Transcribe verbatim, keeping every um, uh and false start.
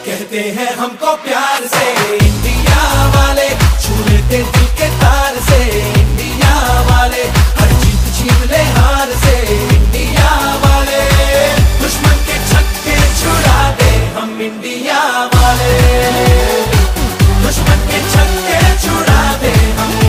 कहते हैं हमको प्यार से इंडिया वाले, छू लेते दिल के तार से इंडिया वाले, हर जीत छीन ले हार से इंडिया वाले, दुश्मन के छक्के छुड़ा दे हम इंडिया वाले।